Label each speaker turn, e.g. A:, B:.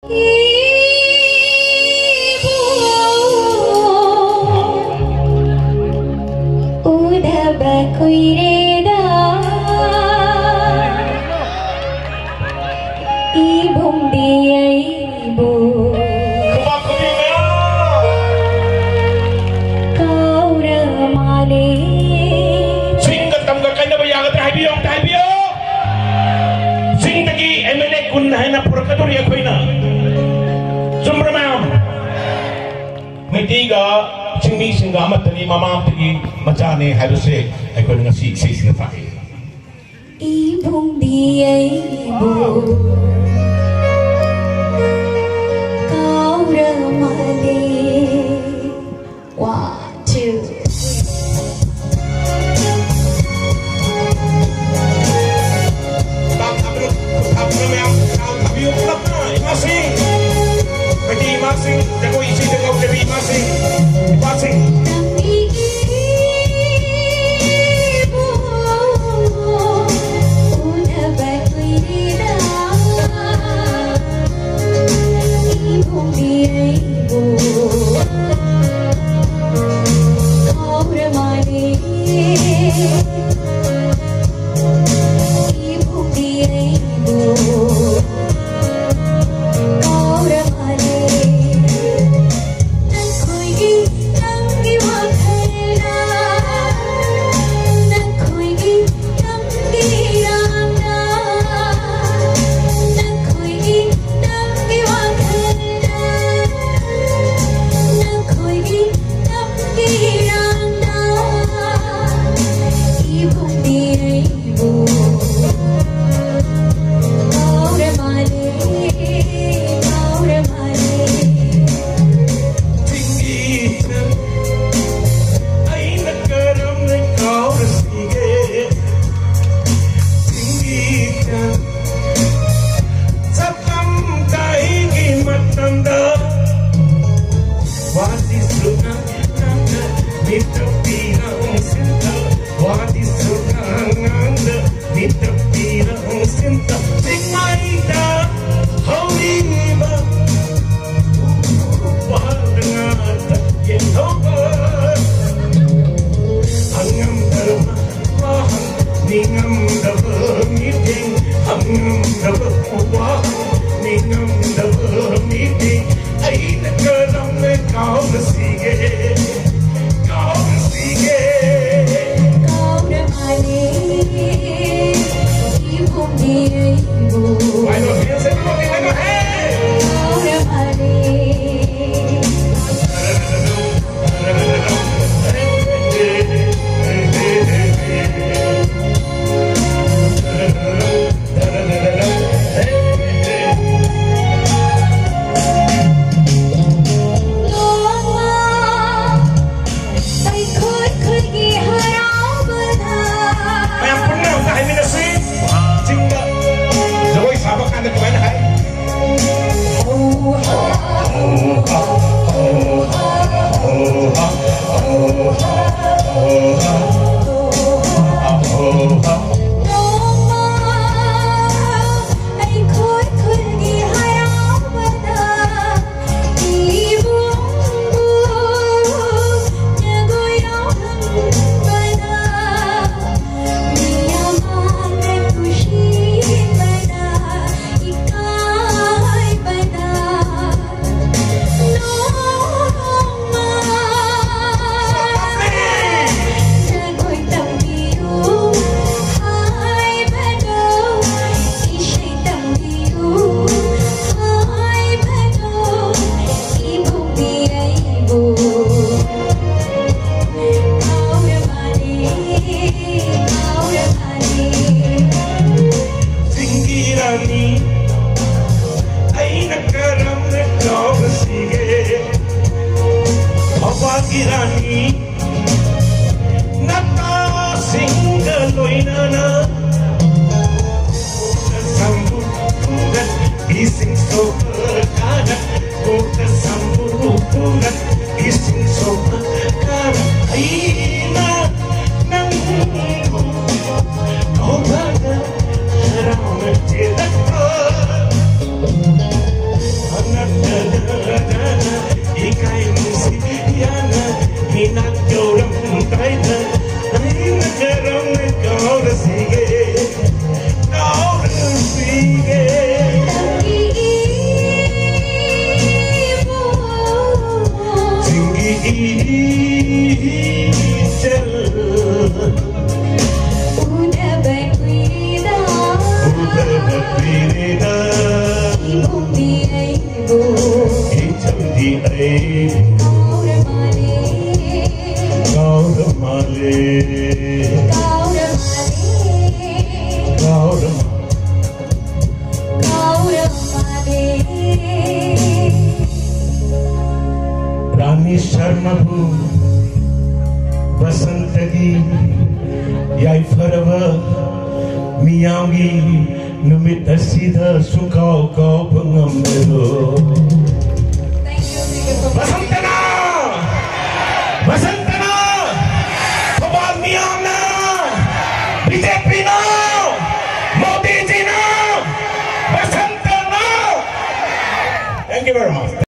A: Udah bakui reda ibung dia ibu kau remale
B: sing ketam ka kanya bayang tahay biyo sing tagi emene kun hay na purkator ya koy na sumramam may tiga sing amat tani mamam tagi macane haruse ay ko nga si sinafay
A: ibung dia ibu kau remale 1, 2
B: masing jago isi jago dewi masing
A: udah bakui reda ibung dia ibu kau remale ibung dia ibu
B: रानी शर्मा बसंतगी याई फरव मियांगी नुमित सीधा सुखाओ को पंगमरो बसंतना बसंतना भगवान मियांग ना बीजेपी ना मोदी जी ना बसंतना थैंक यू वेरी मच